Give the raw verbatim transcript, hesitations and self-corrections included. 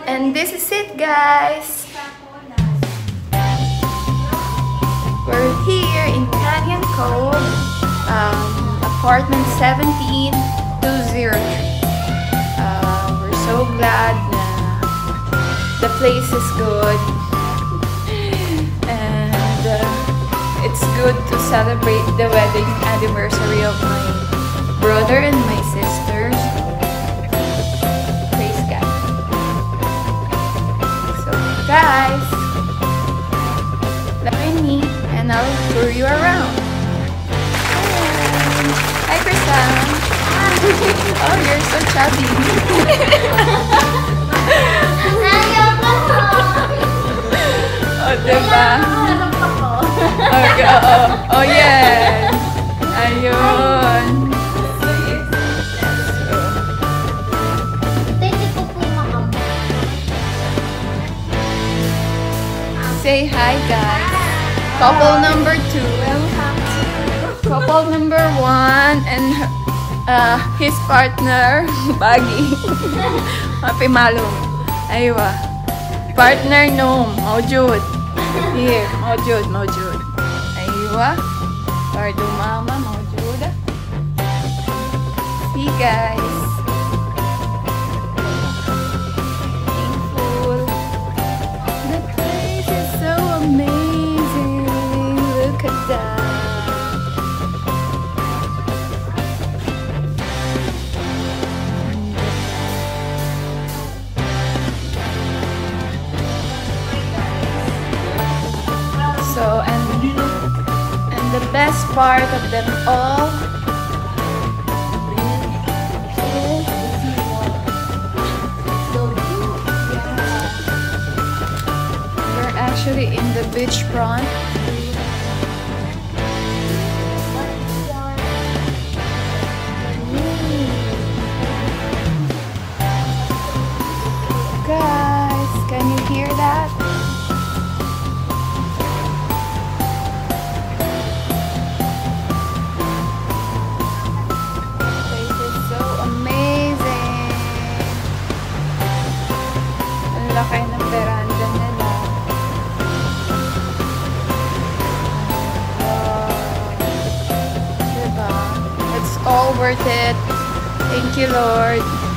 And this is it, guys. We're here in Canyon Cove, um, apartment seventeen two oh three. Uh, we're so glad na the place is good, and uh, it's good to celebrate the wedding anniversary of my brother and my sisters. Praise God. So, guys, join me and I'll tour you around. Hi, Hi Kristen. Oh, you're so chubby. Oh, diba? Okay, oh, oh, yes. Ayun. Say hi, guys. Couple number two. Couple number one and uh, his partner, Baggy. Happy Malum. Aywa. Partner Nom, Maujud. Here, Maujud, Maujud. Aywa. Pardo Mama, Maujud. See, guys. So, and, and the best part of them all is we're actually in the beachfront. Guys, can you hear that? Laki ng veranda nila. Wow. Diba? It's all worth it. Thank you, Lord.